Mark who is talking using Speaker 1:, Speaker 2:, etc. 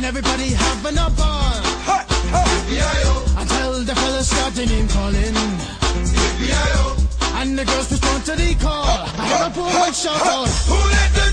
Speaker 1: everybody having a ball. Until the fellas start their name calling. And the girls respond to the call. I hear a poor one shout out, who let the